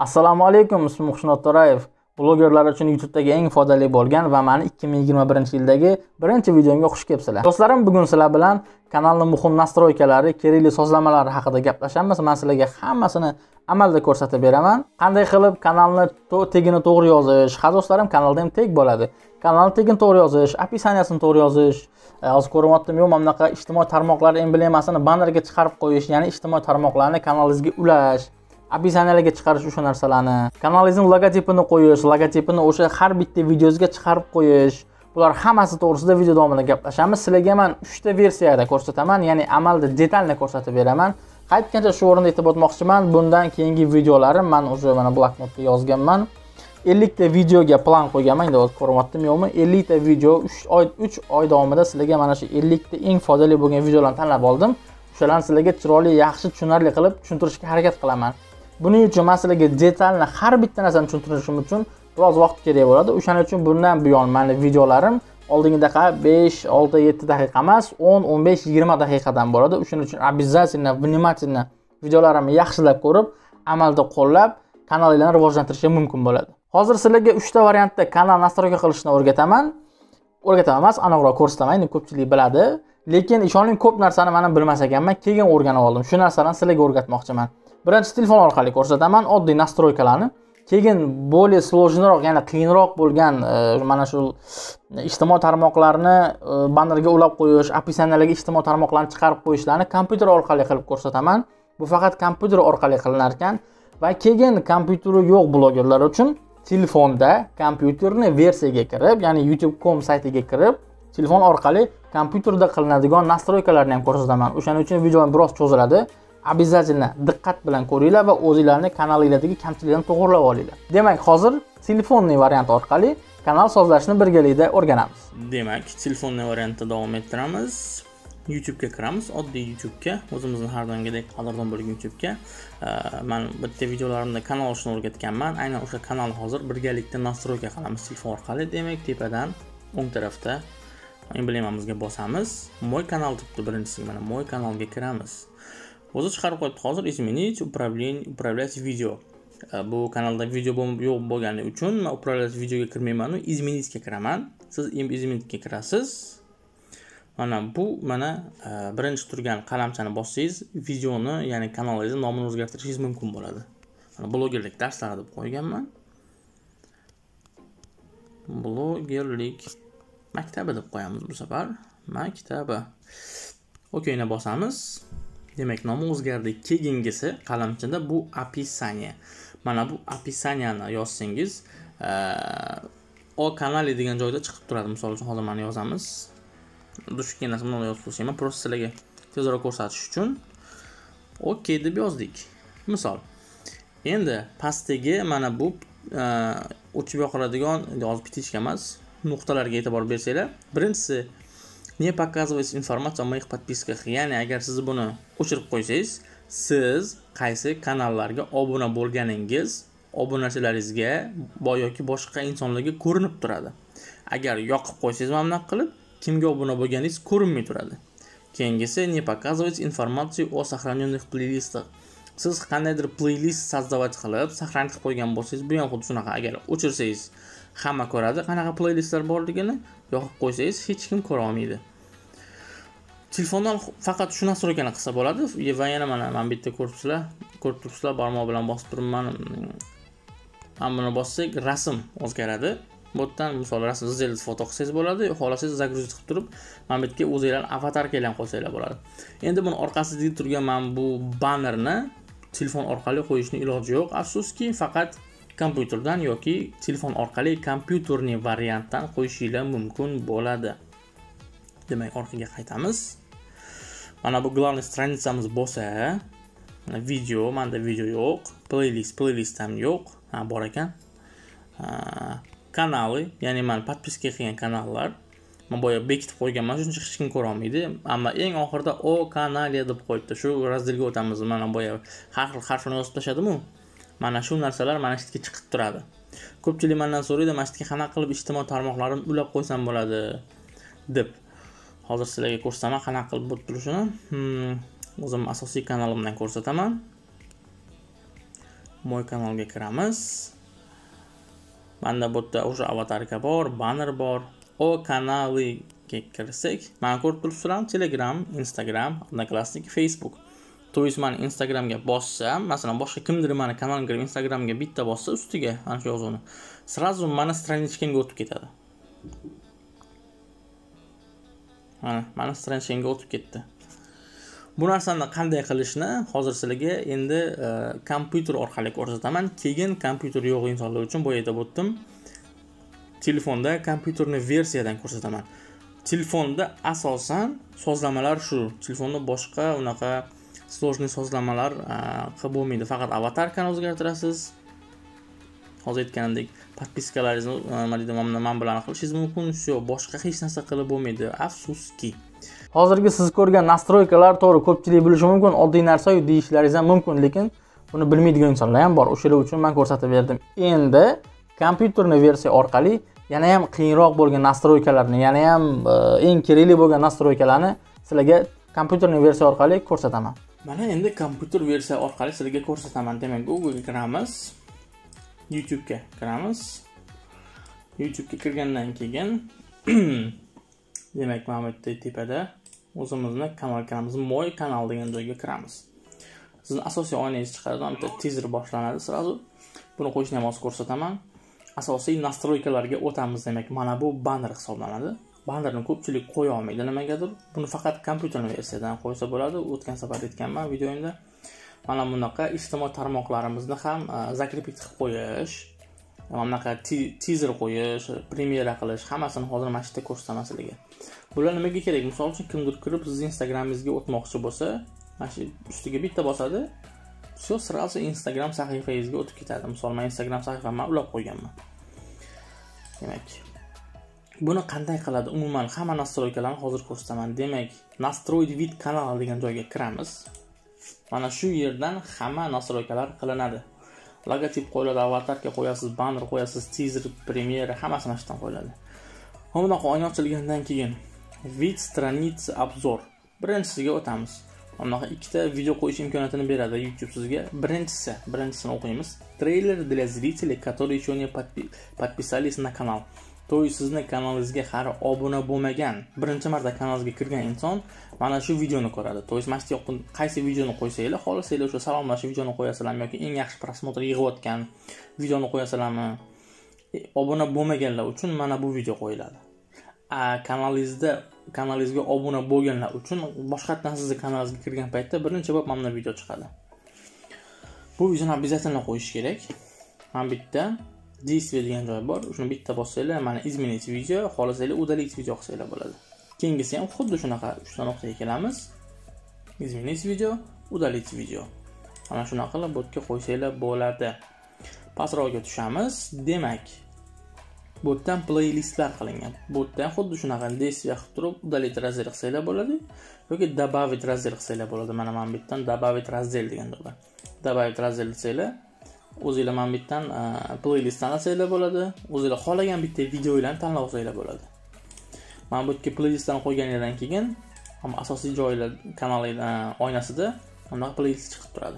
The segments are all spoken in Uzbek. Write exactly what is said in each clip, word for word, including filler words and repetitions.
Assalomu alaykum, ismim Xushnud To'rayev. Blogerlar uchun YouTube'dagi eng foydali bo'lgan va meni ikki ming yigirma birinchi yildagi birinchi videomga xush kelibsizlar. Do'stlarim, bugun sizlar bilan kanalning muhim nastroykalari, kerakli sozlamalar haqida gaplashamiz. Men sizlarga hammasini amalda ko'rsatib beraman. Qanday qilib kanalni tegini to'g'ri yozish, ha do'stlarim, kanalda ham teg bo'ladi. Kanalni tegini to'g'ri yozish, opisaniyasini to'g'ri yozish, hozir ko'ryaptim, yo'q, mana bunaqa ijtimoiy tarmoqlar emblemasini bannerga chiqarib qo'yish, ya'ni ijtimoiy tarmoqlarni kanalingizga ulash, opisaniyalarga chiqarish o'sha narsalarni, kanalingizning logotipini qo'yish, logotipini o'sha har bitta videongizga chiqarib qo'yish. Bular hammasi to'g'risida video davomida gaplashamiz. Sizlarga men uchta versiyada ko'rsataman, ya'ni amalda detalni ko'rsatib beraman. Qaytgancha shu o'rinda aytib o'tmoqchiman, bundan keyingi videolarim men o'sha mana bloknotga yozganman. ellik ta videoga plan qo'yganman, endi hozir ko'ryaptim yo'qmi? ellik ta video uch oy uch oy davomida sizlarga mana shu ellik ta eng foydali bo'lgan videolarni tanlab oldim. O'shalarni sizlarga chiroyli, yaxshi, tushunarli qilib tushuntirishga harakat qilaman. Buning uchun men sizlarga detalni har bitta narsani tushuntirishim uchun biroz vaqt kerak bo'ladi. O'shaning uchun bundan buyon meni videolarim oldingidaqa besh, olti, yetti daqiqa emas, o'n, o'n besh, yigirma daqiqadan bo'ladi. O'shaning uchun обязательно, внимательно videolarimni yaxshilab ko'rib, amalda qo'llab, kanalinglarni rivojlantirishga mumkin bo'ladi. Hozir sizlarga uchta variantda kanal nastroyka qilishni o'rgataman. O'rgataman emas, aniqroq ko'rsataman, endi ko'pchilik biladi. Lekin ishoning, ko'p narsani men bilmas ekanman, keyin o'rganib oldim. Shu narsalarni sizlarga o'rgatmoqchiman. Birinchi telefon orqali ko'rsataman oddiy nastroykalarni. Keyin более сложныйroq, ya'ni qiyinroq bo'lgan mana shu ijtimoiy tarmoqlarni bannerga ulab qo'yish, opisaniyalarga ijtimoiy tarmoqlarni chiqarib qo'yishlarni kompyuter orqali qilib ko'rsataman. Bu faqat kompyuter orqali qilinar ekan va keyin kompyuteri yo'q blogerlar uchun telefonda kompyuterni versiyaga kirib, ya'ni youtube dot com saytiga kirib, telefon orqali kompyuterda qilinadigan nastroykalarni ham ko'rsataman. O'shaning uchun video biroz cho'ziladi. Обязательно diqqat bilan ko'ringlar va o'zingizlarni kanalinglardagi kamchiliklarni to'g'rilab olinglar. Demak, hozir telefonning varianti orqali kanal sozlashni birgalikda o'rganamiz. Demak, telefonning variantida davom ettiramiz. YouTube ga kiramiz, oddiy YouTube ga, o'zimizning har doimgidek qadrdon bo'lgan YouTube ga. Men bitta videolarimda kanal ochishni o'rgatganman. Aynan o'sha kanalni hozir birgalikda nastroyka qilamiz telefon orqali. Demak, tepadan o'ng tarafda emblemamizga bosamiz. Moy kanal debdi birinchisi, mana moy kanalga kiramiz. O'zi chiqarib qo'yibdi hozir изменить управление управлять video. Bu kanalda video yo'q bo'lgani uchun men управлять videoga kirmayman, изменить ga kiraman. Siz изменить ga kirasiz. Mana bu mana birinchi turgan qalamchani bossangiz, videoni, ya'ni kanalingizni nomini o'zgartirishingiz mumkin bo'ladi. Mana blogerlik darslari deb qo'yganman. Blogerlik maktabi deb qo'yamiz bu safar. Maktabi. Okeyni bosamiz. Demak, nomi o'zgardi. Keyingisi qalamchada bu opisaniya. Mana bu opisaniyani yozsangiz, o kanali degan joyda chiqib turadi. Misol uchun hozir mana yozamiz. Dushkin narsani yozib qo'ysaman, просто sizlarga tezroq ko'rsatish uchun okey deb yozdik. Misol. Endi pastdagi mana bu o'chib yoqiladigan, hozir pitichka emas, nuqtalarga e'tibor bersanglar, birinchisi не показывать информацию о моих подписках. Ya'ni agar siz buni o'chirib qo'ysangiz, siz qaysi kanallarga obuna bo'lganingiz, obunachalaringizga yoki boshqa insonlarga ko'rinib turadi. Agar yoqib qo'ysangiz, mana bunaqa qilib, kimga obuna bo'lganingiz ko'rinmay turadi. Keyingisi не показывать информацию о сохраненных плейлистах. Siz qandaydir playlist создавать qilib, saqlanib qo'ygan bo'lsangiz, bu ham xuddi shunaqa. Agar o'chirsangiz, hamma ko'radi qanaqa playlistlar borligini, yoqib qo'ysangiz hech kim ko'ra olmaydi. Telefondan faqat shu nastroykani qilsa bo'ladi va yana mana men bitta ko'ribsizlar, ko'rib turibsizlar, barmoq bilan bosib turibman. Mana buni bossak, rasm o'zgaradi. Bu yerdan misol rasm сделать foto qilsangiz bo'ladi, xohlasangiz загрузить qilib turib, mana bu yerga o'zingizlar avatarkalarni qo'ysanglar bo'ladi. Endi buni orqasida turgan men bu bannerni telefon orqali qo'yishning iloji yo'q. Afsuski, faqat kompyuterdan yoki telefon orqali kompyuterning variantdan qo'yishinglar mumkin bo'ladi. Demak, orqaga qaytamiz. Mana bu главный stranitsamiz bo'lsa, mana video, menda video yo'q, playlist, playlist ham yo'q. Ha, bor ekan. Kanali, ya'ni men podpiska qilgan kanallar, men boya bekitib qo'yganman, shuncha hech kim ko'ra olmaydi. Ammo eng oxirida o kanaliya deb qo'yibdi. Shu razdelga o'tamiz. Mana boya har xil harfini yozib tashladim-ku. Mana shu narsalar mana shu yerga chiqib turadi. Ko'pchilik mendan so'raydi, mana shu yerga qanaqa qilib ijtimoiy tarmoqlarimni ulab qo'ysam bo'ladi deb. Hozir sizlarga ko'rsataman qanaqa qilib bo'lib turishini. Hmm, o'zim asosiy kanalimdan ko'rsataman. moy kanalga kiramiz. Menda bu yerda o'sha avatarka bor, banner bor. O kanaliga kirsak, mana ko'rib turibsizlar, Telegram, Instagram, Odnoklassniki, Facebook. To есть men Instagramga bossam, masalan boshqa kimdir meni kanalimga kirib Instagramga bitta bossa ustiga ana shu yozuvni, sразу mana stranichkamga o'tib ketadi. Mana, mana stranichkamga o'tib ketdi. Bu narsani qanday qilishni hozir sizlarga endi kompyuter orqali ko'rsataman. Keyin kompyuter yo'q insonlar uchun bu yerda o'tdim. Telefonda kompyuterni versiyadan ko'rsataman. Telefonda asosan sozlamalar shu. Telefonda boshqa unaqa sложный sozlamalar qilib bo'lmaydi. Faqat avatarkani o'zgartirasiz. Hozir aytganimdek, podpiskalaringizni nima deydi, men bilan qilishingiz mumkin. Shu boshqa hech narsa qilib bo'lmaydi. Afsuski. Hozirgi siz ko'rgan nastroykalar to'g'ri ko'pchilik bilishi mumkin, oddiy narsa-yu deyishlaringiz ham mumkin, lekin buni bilmaydigan insonlar ham bor. O'shalar uchun men ko'rsatib berdim. Endi kompyuterni versiya orqali yana ham qiyinroq bo'lgan nastroykalarni, yana ham eng kerakli bo'lgan nastroykalarni sizlarga kompyuterni versiya orqali ko'rsataman. Mana endi kompyuter versiya orqali sizlarga ko'rsataman. Demak, Google'ga kiramiz. YouTube'ga kiramiz. YouTube'ga kirgandan keyin demak, mana bu yerda tepada o'zimizni kanal kiramiz. Moy kanal degan joyga kiramiz. Sizning asosiy oynangiz chiqadi, bitta teaser boshlanadi sразу. Buni qo'yishni ham hozir ko'rsataman. Asosiy nastroykalarga o'tamiz. Demak, mana bu banner hisoblanadi. Bannerni ko'pchilik qo'ya olmaydi nimagadir. Buni faqat kompyuter versiyadan qo'ysa bo'ladi. O'tgan safar aytganman videoimda. Mana bunaqa ijtimoiy tarmoqlarimizni ham zakripit qilib qo'yish, mana bunaqa teaser qo'yish, premyera qilish, hammasini hozir mana shu yerda ko'rsataman sizlarga. Bular nimaga kerak? Misol uchun kimdir kirib siz Instagramingizga o'tmoqchi bo'lsa, mana shu ustiga bitta bosadi, shu sразу Instagram sahifangizga o'tib ketadi. Misol men Instagram sahifamni ulab qo'yganman. Demak, buni qanday qiladi? Umuman hamma nastroykalarni hozir ko'rsataman. Demak, Nastroyed vid kanal degan joyga kiramiz. Mana shu yerdan hamma nastroykalar qilinadi. Logotip qo'yiladi, avatarka qo'yasiz, banner qo'yasiz, teaser, premyera, hammasi mana shundan qo'yiladi. Bunaqa oyna ochilgandan keyin vid stranitsa obzor. Birinchisiga o'tamiz. Bunaqa ikkita video qo'yish imkoniyatini beradi YouTube sizga. Birinchisi, birinchisini o'qiymiz. Treyler для зрителей, которые еще не подписались на канал. To есть sizning kanalingizga hali obuna bo'lmagan, birinchi marta kanalingizga kirgan inson mana shu videoni ko'radi. To есть mana shu yoqda qaysi videoni qo'ysanglar, xohlasanglar o'sha salomlashuv videoni qo'yasizlarmi yoki eng yaxshi prosmotr yig'ayotgan videoni qo'yasizlarmi, obuna bo'lmaganlar uchun mana bu video qo'yiladi. A kanalingizda kanalingizga obuna bo'lganlar uchun boshqatdan sizning kanalingizga kirgan paytda birinchi bo'lib mana bu video chiqadi. Bu videoni обязательно qo'yish kerak. Mana bitta действие degan joy bor. Shuni bitta bossanglar, mana изменить video, xohlasanglar удалить video qilsanglar bo'ladi. Keyingisi ham xuddi shunaqa uchta nuqtaga kelamiz. изменить video, удалить video. Mana shunaqa qilib botga qo'ysanglar bo'ladi. Pastroqqa tushamiz. Demak, botdan playlistlar qilingan. Botdan xuddi shunaqa действие qilib turib удалить раздел qilsanglar bo'ladi yoki добавить раздел qilsanglar bo'ladi. Mana men bittan добавить раздел degan joyda. добавить раздел desanglar, o'zingizlar mana bittan playlist tanlasanglar bo'ladi. O'zingizlar xohlagan bitta videolarni tanlab olsanglar bo'ladi. Mana bu yerga playlistlarni qo'yganingizdan keyin ham asosiy joylar kanal oynasida bunaqa playlist chiqib turadi.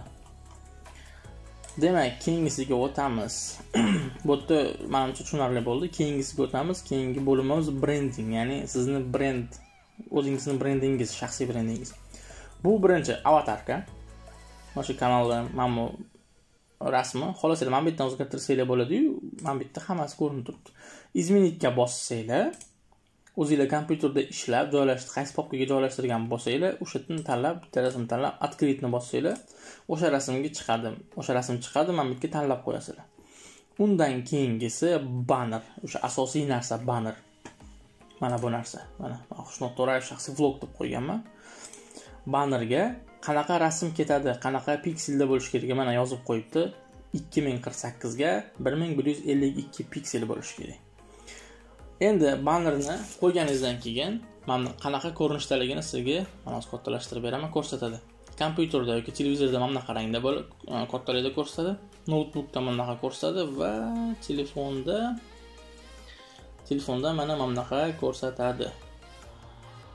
Demak, keyingisiga o'tamiz. Bu yerda menimcha tushunarli bo'ldi. Keyingisiga o'tamiz. Keyingi bo'limimiz branding, ya'ni sizning brend, o'zingizning brendingiz, shaxsiy brendingiz. Bu birinchi avatarka. Mana shu kanalda mana bu rasmi, xohlasanglar mana bu yerdan o'zgartirsanglar bo'ladi-yu, mana bu yerda hammasi ko'rinib turibdi. Izmenitga bossanglar, o'zingizlar kompyuterda ishlab, joylashtirib, qaysi papkaga joylashtirgan bo'lsanglar, o'sha yerdan tanlab, bitta rasmni tanlab, открытni bossanglar, o'sha rasmga chiqadi. O'sha rasm chiqadi, mana bu yerga tanlab qo'yasizlar. Undan keyingisi banner, o'sha asosiy narsa banner. Mana bu narsa. Mana Xushnud To'rayev shaxsiy vlog deb qo'yganman. Bannerga qanaqa rasm ketadi, qanaqa pikselda bo'lishi kerak, mana yozib qo'yibdi. ikki ming qirq sakkiz ga bir ming bir yuz ellik ikki piksel bo'lishi kerak. Endi bannerni qo'yganingizdan keyin mana qanaqa ko'rinishdaligini sizga mana hozir kattalashtirib beraman, ko'rsatadi. Kompyuterda yoki televizorda mana bunaqa rangda bo'lib, kattalikda ko'rsatadi. Notebookda mana bunaqa ko'rsatadi va telefonda telefonda mana bunaqa ko'rsatadi.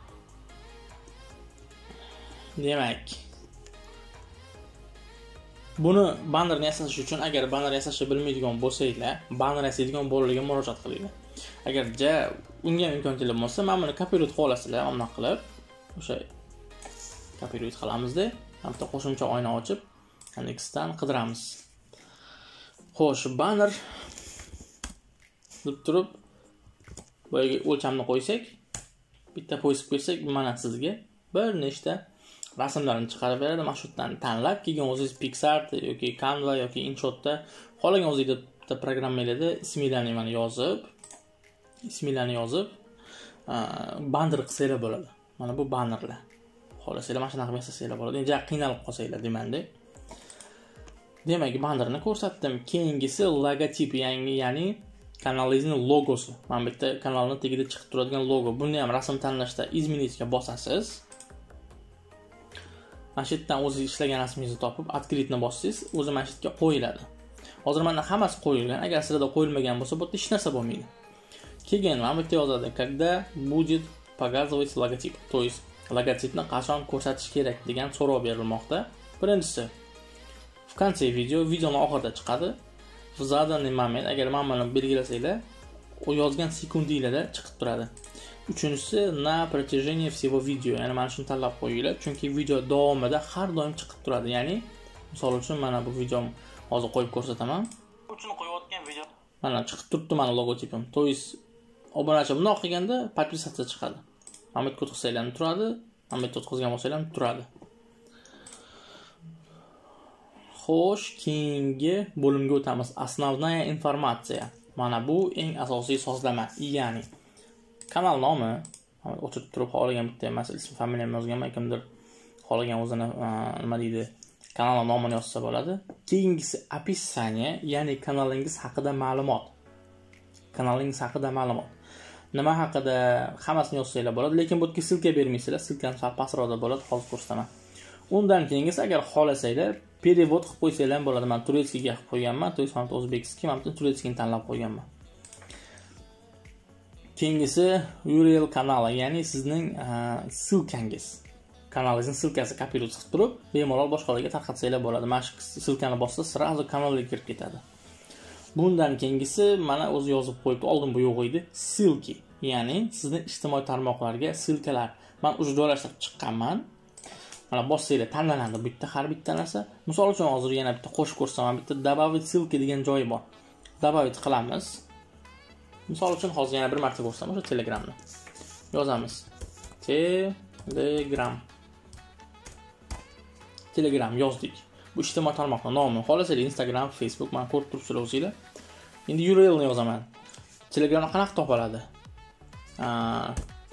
Demak, Buni bannerni yasash uchun agar banner yasashni bilmaydigan bo'lsanglar, banner yasaydigan bolalarga murojaat qilinglar. Agar ja unga imkoniyat bo'lmasa, mana buni copyright qilib olasizlar, omma qilib. O'sha copyright qilamizda, bitta qo'shimcha oyna ochib, Nextdan qidiramiz. Xo'sh, banner deb turib, boyaga o'lchamni qo'ysak, bitta qo'yib qo'ysak, mana sizga bir nechta rasmlarni chiqarib beradi. Mana shu yerdan tanlab, keyin o'zingiz Pixar yoki Canva yoki InShotda xohlagan o'zingizda programmalarda isminglarni mana yozib, isminglarni yozib, banner qilsanglar bo'ladi. Mana bu bannerlar. Xohlasanglar mana shunaqa yasasanglar bo'ladi. Endi qiynalib qolsanglar demanda. Demak, bannerni ko'rsatdim. Keyingisi logotip, yangi, ya'ni kanalingizning logosi. Mana bu yerda kanalning tagida chiqib turadigan logo. Buni ham rasm tanlashda izminitga bosasiz. Mana shu yerdan o'zingiz ishlagan rasmingizni topib, открытni bossangiz, o'zi mana shu yerga qo'yiladi. Hozir menda hammasi qo'yilgan. Agar sizda qo'yilmagan bo'lsa, bu yerda hech narsa bo'lmaydi. Keyin mana bu yerda yozadi, когда будет показывать логотип. То есть logotipni qachon ko'rsatish kerak degan so'rov berilmoqda. Birinchisi, в конце video, videoning oxirida chiqadi. В заданный момент, agar mana buni belgilasanglar, u yozgan sekundinglarda chiqib turadi. Uchinchisi, на протяжении всего video, ya'ni mana shuni tanlab qo'yinglar, chunki video davomida har doim chiqib turadi. Ya'ni, misol uchun mana bu videom hozir qo'yib ko'rsataman. Uchun qo'yayotgan video. Mana chiqib turibdi mana logotipim. To есть obunachi bundoq qilganda podpisatsiya chiqadi. Mana bu yerga o'tkazsanglar turadi, mana bu yerga o'tkazgan bo'lsanglar turadi. Xo'sh, keyingi bo'limga o'tamiz. Основная informatsiya. Mana bu eng asosiy sozlama, ya'ni kanal nomi, o'chirib turib xohlagan bitta emas, ism, familiyam yozganman, kimdir xohlagan o'zini nima deydi, kanal nomini yozsa bo'ladi. Keyingisi описание, ya'ni kanalingiz haqida ma'lumot. Kanalingiz haqida ma'lumot. Nima haqida hammasini yozsanglar bo'ladi, lekin bu yerga silka bermaysizlar, silkani sal pastroqda bo'ladi, hozir ko'rsataman. Undan keyingisi agar xohlasanglar перевод qilib qo'ysanglar ham bo'ladi. Men turetskiga qilib qo'yganman, to есть men o'zbekskiy, men turetskini tanlab qo'yganman. Keyingisi U R L kanali, ya'ni sizning silkangiz. Kanalingizning silkasi copyright qilib turib, bemalol boshqalarga tarqatsanglar bo'ladi. Mana shu silkani bossa, sразу kanalga kirib ketadi. Bundan keyingisi mana o'zi yozib qo'yibdi, oldin bu yo'q edi. Silki, ya'ni sizning ijtimoiy tarmoqlarga silkalar. Men уже joylashtirib chiqqanman. Mana bossanglar tanlanadi bu yerda har bitta narsa. Misol uchun hozir yana bitta qo'shib ko'rsataman. Bitta добавить ссылки degan joyi bor. Добавить qilamiz. Misol uchun hozir yana bir marta ko'rsataman o'sha Telegramni. Yozamiz. Telegram. Telegram yozdik. Bu ijtimoiy tarmoqning nomi. Xohlasanglar Instagram, Facebook, men ko'rib turibsizlar o'zingizlar. Endi U R L ni yozaman. Telegramni qanaqa topiladi? T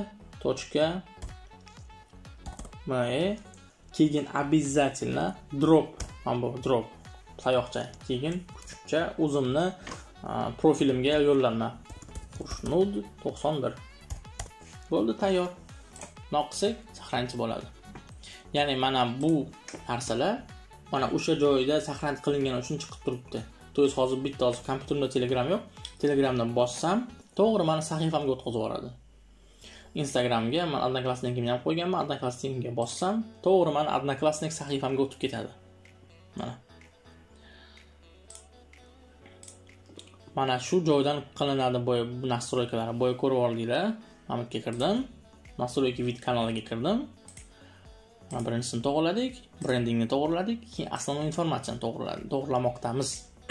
me keyin обязательно drop, mana bu drop sayoqcha, keyin kuchukcha o'zimni profilimga yo'llanma. Xushnud to'qson bir. Bo'ldi, tayyor. Noqsak saqlanchi bo'ladi. Ya'ni mana bu narsalar mana o'sha joyda saqlanib qilingani uchun chiqib turibdi. To есть hozir bitta hozir kompyuterimda Telegram yo'q. Telegramdan bossam, to'g'ri meni sahifamga o'tkazib yuboradi. Instagramga men Odnoklassnikimni ham qo'yganman. Odnoklassnikimga bossam, to'g'ri meni Odnoklassnik sahifamga o'tib ketadi. Mana. Mana shu joydan qilinadi bu nastroykalar. Boya ko'rib oldinglar. Mana bu yerga kirdim. Nastroyka vid kanaliga kirdim. Mana birinchisini to'g'irladik, brendingni to'g'irladik, keyin asosiy informatsiyani to'g'irladik. To'g'irlamoqdamiz.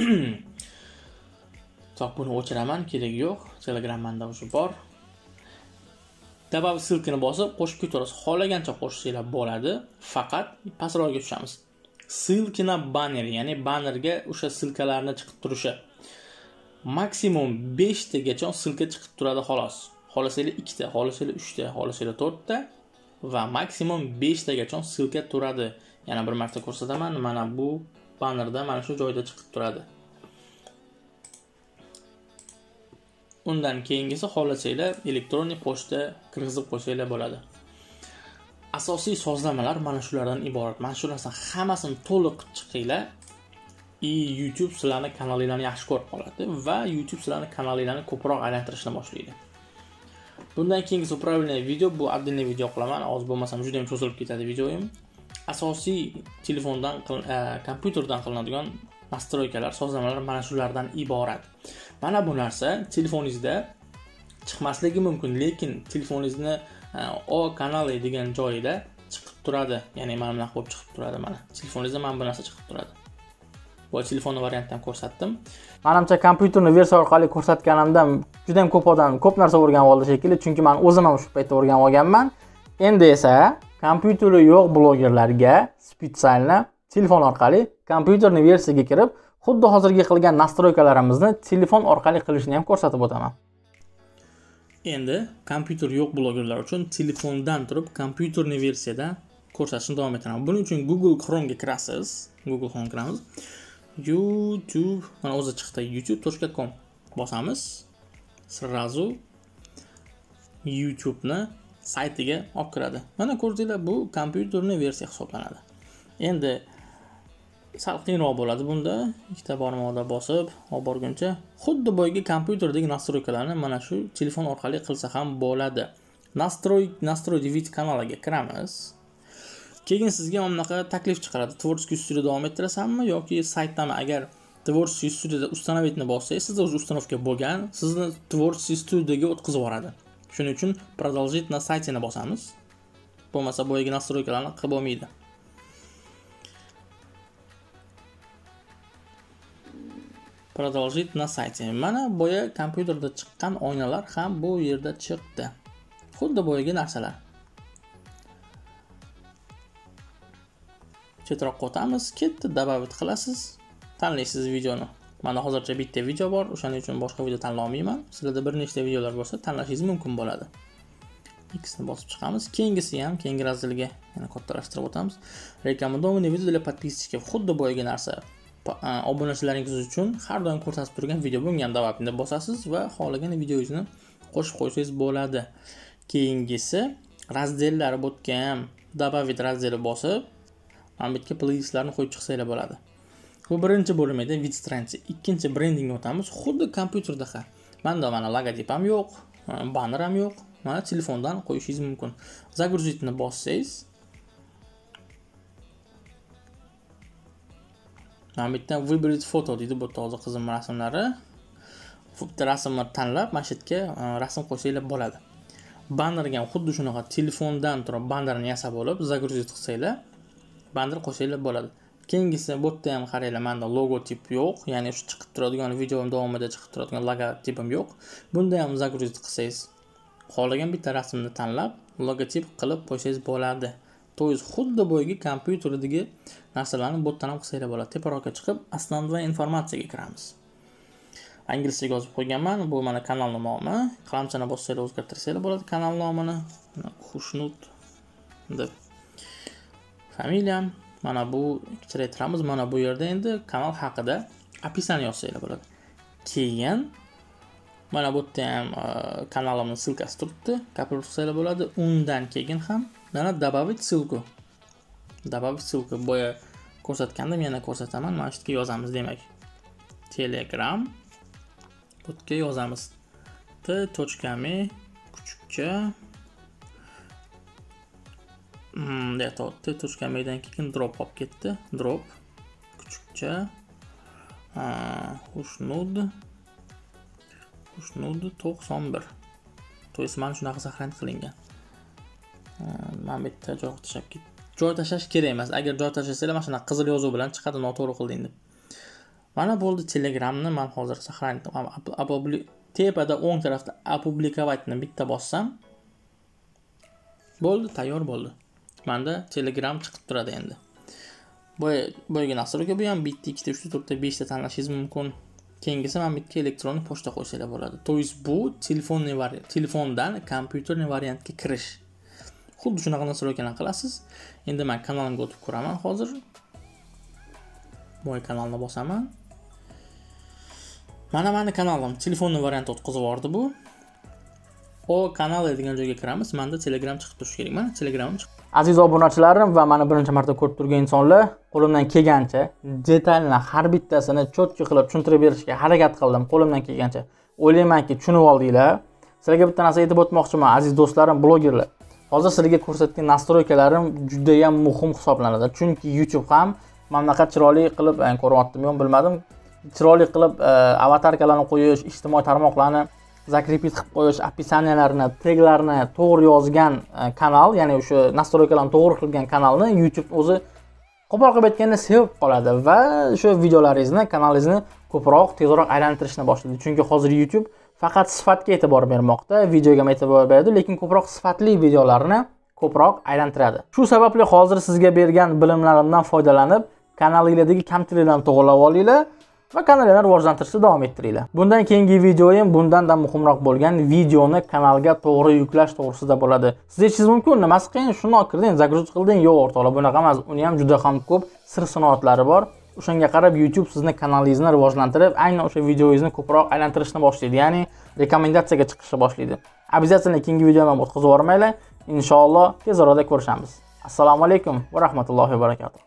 Tak buni o'chiraman, keragi yo'q. Telegram menda o'sha bor. Добавить ссылкani bosib qo'shib ketaverasiz. Xohlagancha qo'shsanglar bo'ladi. Faqat pastroqga tushamiz. Ссылки на banner, ya'ni bannerga o'sha silkalarni chiqib turishi. Maksimum besh tagacha silka chiqib turadi xolos. Xohlasanglar ikkita, xohlasanglar uchta, xohlasanglar to'rtta va maksimum besh tagacha silka turadi. Yana bir marta ko'rsataman. Mana bu bannerda mana shu joyda chiqib turadi. Undan keyingisi xohlasanglar elektronnik pochta kirgizib qo'ysanglar bo'ladi. Asosiy sozlamalar mana shulardan iborat. Mana shu narsa hammasini to'liq chiqinglar. I YouTube sizlarning kanalinglarni yaxshi ko'rib qoladi va YouTube sizlarning kanalinglarni ko'proq aylantirishni boshlaydi. Bundan keyingisi upravlение video, bu отдельный video qilaman. Hozir bo'lmasam juda ham cho'zilib ketadi videoyim. asosiy telefondan, kompyuterdan qilinadigan nastroykalar, sozlamalar mana shulardan iborat. Mana bu narsa telefoningizda chiqmasligi mumkin, lekin telefoningizni O kanali degan joyida chiqib turadi. Ya'ni mana bunaqa bo'lib chiqib turadi. Mana telefoningizda mana bu narsa chiqib turadi. Bu telefonni variantdan ko'rsatdim. Menimcha kompyuterni versiya orqali ko'rsatganimdan juda ham ko'p odam ko'p narsa o'rganib oldi shekilli, chunki men o'zim ham shu paytda o'rganib olganman. Endi esa kompyuteri yo'q blogerlarga spesialni telefon orqali kompyuterni versiyaga kirib, xuddi hozirgi qilgan nastroykalarimizni telefon orqali qilishni ham ko'rsatib o'taman. Endi kompyuter yo'q blogerlar uchun telefondan turib kompyuterni versiyada ko'rsatishni davom etiraman. Buning uchun Google Chrome'ga kirasiz. Google Chrome kiramiz. YouTube, mana o'zi chiqdi, youtube точка com bosamiz. Srazu YouTube'ni saytiga olib kiradi. Mana ko'rdinglar, bu kompyuterni versiya hisoblanadi. Endi sal qiyinroq bo'ladi bunda. Ikkita barmoqda bosib olib borguncha xuddi boyagi kompyuterdagi nastroykalarni mana shu telefon orqali qilsa ham bo'ladi. Nastroy nastroy device kanaliga kiramiz. Keyin sizga bunaqa taklif chiqaradi. Tvorskiy studiyada davom ettirasanmi yoki saytdami? Agar Tvorskiy studiyada ustanovitni bossangiz, sizda o'zi ustanovka bo'lgan, sizni Tvorskiy studiyaga o'tkazib yuboradi. Shuning uchun продолжить на saytini bosamiz. Bo'lmasa boyagi nastroykalarni qilib bo'lmaydi. Продолжить на сайте. Mana boya kompyuterda chiqqan oynalar ham bu yerda chiqdi. Xuddi boyagi narsalar. Chetroqqa o'tamiz, ketdi, добавить qilasiz. Tanlaysiz videoni. Mana hozircha bitta video bor, o'shaning uchun boshqa video tanlay olmayman. Sizlarda bir nechta videolar bo'lsa, tanlashingiz mumkin bo'ladi. X ni bosib chiqamiz. Keyingisi ham, keyingi razdelga yana kattalashtirib o'tamiz. Rekomendovanные video для подписчиков. Xuddi boyagi narsa. Obunachilaringiz uchun har doim ko'rsatib turgan video bo'lgan davomida bosasiz va xohlagan videongizni qo'shib qo'ysangiz bo'ladi. Keyingisi razdellar bo'tgan добавить razdeli bosib, mana bu yerga playlistlarni qo'yib chiqsanglar bo'ladi. Bu birinchi bo'lim edi, vid straniца. Ikkinchi brendingga o'tamiz. Xuddi kompyuterdaqa. Menda mana logotip ham yo'q, banner ham yo'q. Mana telefondan qo'yishingiz mumkin. Загрузитni bossangiz, mana bu yerdan выбрать foto deydi, bu toza qizim rasmlari. Bitta rasmni tanlab, mana shu yerga rasm qo'ysanglar bo'ladi. Bannerga ham xuddi shunaqa telefondan turib bannerni yasab olib, загрузить qilsanglar, banner qo'ysanglar bo'ladi. Keyingisi bu yerda ham qaranglar, menda logotip yo'q, ya'ni shu chiqib turadigan videom davomida chiqib turadigan logotipim yo'q. Bunda ham загрузить qilsangiz, xohlagan bitta rasmni tanlab, logotip qilib qo'ysangiz bo'ladi. To'yiz xuddi boyagi kompyuterdagi narsalarni botdan ham qilsanglar bo'ladi. Teparoqqa chiqib, основная informatsiyaga kiramiz. Inglizcha yozib qo'yganman. Bu mana kanal nomi. Qalamchani bossanglar o'zgartirsanglar bo'ladi kanal nomini. Xushnud deb. Familiyam. Mana bu kichraytiramiz. Mana bu yerda endi kanal haqida описание yozsanglar bo'ladi. Keyin mana bu yerda ham kanalimning ссылкасы turibdi. Kopировать qilsanglar bo'ladi. Undan keyin ham mana добавить ссылку. Добавить ссылку. Boya ko'rsatgandim, yana ko'rsataman. Mana shu yerga yozamiz demak. Telegram. Bu yerga yozamiz. t.me kuchukcha Hmm, deyapti. t.me dan keyin drop olib ketdi. Drop kuchukcha Xushnud Xushnud to'qson bir. To'g'risi mana shunaqa saqlanib qilingan. Mana bu yerda joy tashlab ketdi. Joy tashlash kerak emas. Agar joy tashlasanglar, mana shuna qizil yozuv bilan chiqadi, noto'g'ri qilding deb. Mana bo'ldi, Telegramni men hozir saqlandim. Tepada o'ng tarafda opublikovatni bitta bossam bo'ldi, tayyor bo'ldi. Menda Telegram chiqib turadi endi. Boyaga nastroyka bu ham bitta, ikkita, uchta, to'rtta, beshta tanlashingiz mumkin. Keyingisi mana bu yerga elektron pochta qo'ysanglar bo'ladi. To'yiz bu telefonli variant, telefondan kompyuterli variantga kirish. Xuddi shunaqa nastroykani qilasiz. Endi men kanalimga o'tib ko'raman hozir. Mo'y kanalni bosaman. Mana meni kanalim telefonli variant o'tkazib yubordi bu. O kanal degan joyga kiramiz. Menda Telegram chiqib turishi kerak. Mana Telegramim chiqdi. Aziz obunachilarim va meni birinchi marta ko'rib turgan insonlar, qo'limdan kelgancha detalni har bittasini cho'tki qilib tushuntirib berishga harakat qildim, qo'limdan kelgancha. O'ylaymanki, tushunib oldinglar. Sizlarga bitta narsa aytib o'tmoqchiman, aziz do'stlarim, blogerlar. Hozir sizlarga ko'rsatgan nastroykalarim juda ham muhim hisoblanadi. Chunki YouTube ham mamlaqa chiroyli qilib, yani ko'ryaptimi yo'q bilmadim, chiroyli qilib avatarkalarni qo'yish, ijtimoiy tarmoqlarni zakripit qilib qo'yish, opisiyalarni, taglarni to'g'ri yozgan kanal, ya'ni o'sha nastroykalarni to'g'ri qilgan kanalni YouTube o'zi qo'pol qilib aytganda sevib qoladi va o'sha videolaringizni, kanalingizni ko'proq tezroq aylantirishni boshlaydi. Chunki hozir YouTube faqat sifatga e'tibor bermoqda, videoga ham e'tibor beradi, lekin ko'proq sifatli videolarni ko'proq aylantiradi. Shu sababli hozir sizga bergan bilimlarimdan foydalanib, kanalingizdagi kamchiliklarni to'g'rilab olinglar va kanalni rivojlantirishda davom ettiringlar. Bundan keyingi videoyim bundan da muhimroq bo'lgan videoni kanalga to'g'ri yuklash to'g'risida bo'ladi. Siz aytishingiz mumkin, nimasi qiyin, shuni kirding, загрузка qilding, yo'q o'rtoqlar, bunaqa emas. Uni ham juda ham ko'p sir sinoatlari bor. O'shanga qarab YouTube sizni kanalingizni rivojlantirib, aynan o'sha videoingizni ko'proq aylantirishni boshlaydi, ya'ni rekomendatsiyaga chiqishni boshlaydi. Обязательно keyingi videoda ham o'tkazib yubormaylar. Inshaalloh tez orada ko'rishamiz. Assalomu alaykum va rahmatullohi va barakatuh.